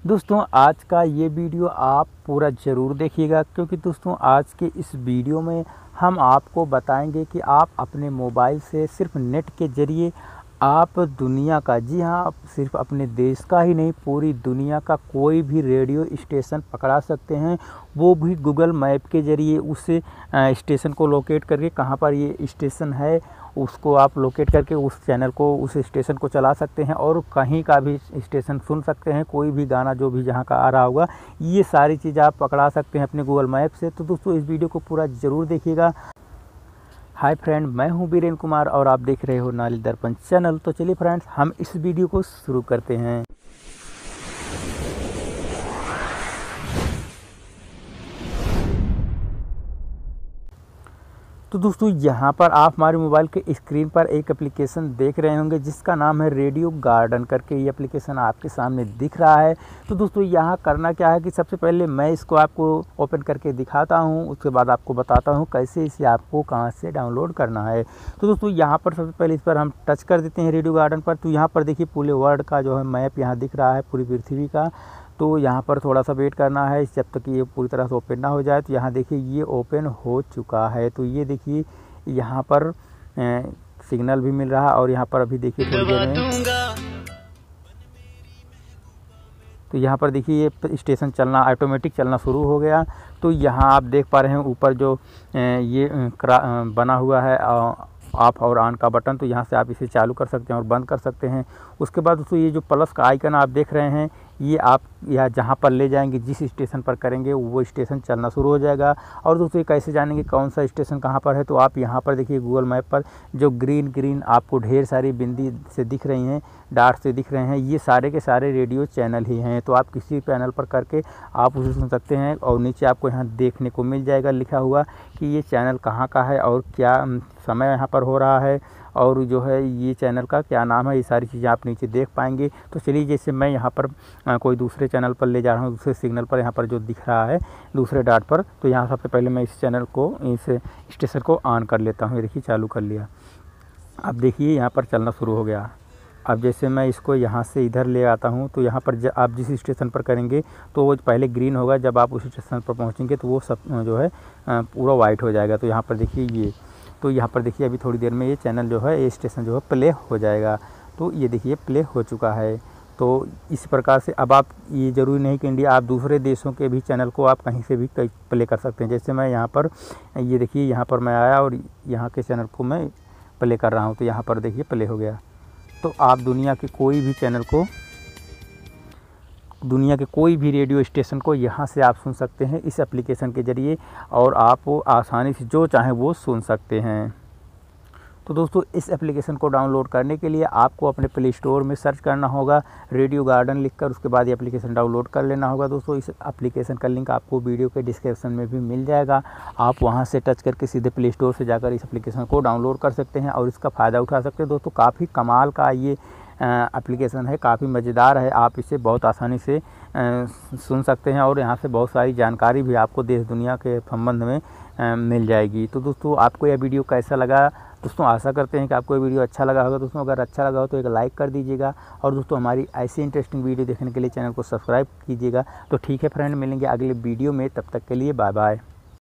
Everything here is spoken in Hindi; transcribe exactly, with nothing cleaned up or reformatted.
दोस्तों आज का ये वीडियो आप पूरा ज़रूर देखिएगा, क्योंकि दोस्तों आज के इस वीडियो में हम आपको बताएंगे कि आप अपने मोबाइल से सिर्फ नेट के ज़रिए आप दुनिया का, जी हाँ, सिर्फ अपने देश का ही नहीं पूरी दुनिया का कोई भी रेडियो स्टेशन पकड़ा सकते हैं, वो भी गूगल मैप के ज़रिए। उस स्टेशन को लोकेट करके कहाँ पर ये स्टेशन है उसको आप लोकेट करके उस चैनल को, उस स्टेशन को चला सकते हैं और कहीं का भी स्टेशन सुन सकते हैं, कोई भी गाना जो भी जहाँ का आ रहा होगा, ये सारी चीज़ आप पकड़ा सकते हैं अपने गूगल मैप से। तो दोस्तों इस वीडियो को पूरा ज़रूर देखिएगा। हाय फ्रेंड, मैं हूं बीरेन कुमार और आप देख रहे हो नाली दर्पण चैनल। तो चलिए फ्रेंड्स, हम इस वीडियो को शुरू करते हैं। तो दोस्तों यहाँ पर आप हमारे मोबाइल के स्क्रीन पर एक एप्लीकेशन देख रहे होंगे जिसका नाम है रेडियो गार्डन करके। ये एप्लीकेशन आपके सामने दिख रहा है। तो दोस्तों यहाँ करना क्या है कि सबसे पहले मैं इसको आपको ओपन करके दिखाता हूँ, उसके बाद आपको बताता हूँ कैसे इसे आपको कहाँ से डाउनलोड करना है। तो दोस्तों यहाँ पर सबसे पहले इस पर हम टच कर देते हैं रेडियो गार्डन पर। तो यहाँ पर देखिए पूरे वर्ल्ड का जो है मैप यहाँ दिख रहा है, पूरी पृथ्वी का। तो यहाँ पर थोड़ा सा वेट करना है जब तक ये पूरी तरह से ओपन ना हो जाए। तो यहाँ देखिए ये ओपन हो चुका है। तो ये देखिए यहाँ पर ए, सिग्नल भी मिल रहा है और यहाँ पर अभी देखिए थोड़ी देर में, तो यहाँ पर देखिए ये स्टेशन चलना ऑटोमेटिक चलना शुरू हो गया। तो यहाँ आप देख पा रहे हैं ऊपर जो ए, ये बना हुआ है ऑफ और ऑन का बटन। तो यहाँ से आप इसे चालू कर सकते हैं और बंद कर सकते हैं। उसके बाद दोस्तों ये जो प्लस का आइकन आप देख रहे हैं, ये आप या जहाँ पर ले जाएंगे, जिस स्टेशन पर करेंगे वो स्टेशन चलना शुरू हो जाएगा। और दोस्तों ये कैसे जानेंगे कौन सा स्टेशन कहाँ पर है, तो आप यहाँ पर देखिए गूगल मैप पर जो ग्रीन ग्रीन आपको ढेर सारी बिंदी से दिख रही हैं, डार्ट से दिख रहे हैं, ये सारे के सारे रेडियो चैनल ही हैं। तो आप किसी पैनल पर करके आप उसे सुन सकते हैं और नीचे आपको यहाँ देखने को मिल जाएगा लिखा हुआ कि ये चैनल कहाँ का है और क्या समय यहाँ पर हो रहा है और जो है ये चैनल का क्या नाम है, ये सारी चीज़ें आप नीचे देख पाएंगे। तो चलिए जैसे मैं यहाँ पर आ, कोई दूसरे चैनल पर ले जा रहा हूँ, दूसरे सिग्नल पर यहाँ पर जो दिख रहा है दूसरे डाट पर, तो यहाँ सबसे पहले मैं इस चैनल को, इस स्टेशन को ऑन कर लेता हूँ। ये देखिए चालू कर लिया। अब देखिए यहाँ पर चलना शुरू हो गया। अब जैसे मैं इसको यहाँ से इधर ले आता हूँ तो यहाँ पर आप जिस स्टेशन पर करेंगे तो वो पहले ग्रीन होगा, जब आप उस स्टेशन पर पहुँचेंगे तो वो सब जो है पूरा वाइट हो जाएगा। तो यहाँ पर देखिए ये, तो यहाँ पर देखिए अभी थोड़ी देर में ये चैनल जो है, ये स्टेशन जो है प्ले हो जाएगा। तो ये देखिए प्ले हो चुका है। तो इस प्रकार से अब आप, ये ज़रूरी नहीं कि इंडिया, आप दूसरे देशों के भी चैनल को आप कहीं से भी प्ले कर सकते हैं। जैसे मैं यहाँ पर, ये देखिए यहाँ पर मैं आया और यहाँ के चैनल को मैं प्ले कर रहा हूँ, तो यहाँ पर देखिए प्ले हो गया। तो आप दुनिया के कोई भी चैनल को, दुनिया के कोई भी रेडियो स्टेशन को यहाँ से आप सुन सकते हैं इस एप्लीकेशन के ज़रिए, और आप आसानी से जो चाहें वो सुन सकते हैं। तो दोस्तों इस एप्लीकेशन को डाउनलोड करने के लिए आपको अपने प्ले स्टोर में सर्च करना होगा रेडियो गार्डन लिखकर, उसके बाद ये एप्लीकेशन डाउनलोड कर लेना होगा। दोस्तों इस एप्लीकेशन का लिंक आपको वीडियो के डिस्क्रिप्शन में भी मिल जाएगा। आप वहां से टच करके सीधे प्ले स्टोर से जाकर इस एप्लीकेशन को डाउनलोड कर सकते हैं और इसका फ़ायदा उठा सकते हैं। दोस्तों काफ़ी कमाल का ये एप्लीकेशन है, काफ़ी मज़ेदार है। आप इसे बहुत आसानी से सुन सकते हैं और यहाँ से बहुत सारी जानकारी भी आपको देश दुनिया के संबंध में मिल जाएगी। तो दोस्तों आपको यह वीडियो कैसा लगा? दोस्तों आशा करते हैं कि आपको ये वीडियो अच्छा लगा होगा। दोस्तों अगर अच्छा लगा हो तो एक लाइक कर दीजिएगा और दोस्तों हमारी ऐसी इंटरेस्टिंग वीडियो देखने के लिए चैनल को सब्सक्राइब कीजिएगा। तो ठीक है फ्रेंड, मिलेंगे अगले वीडियो में, तब तक के लिए बाय बाय।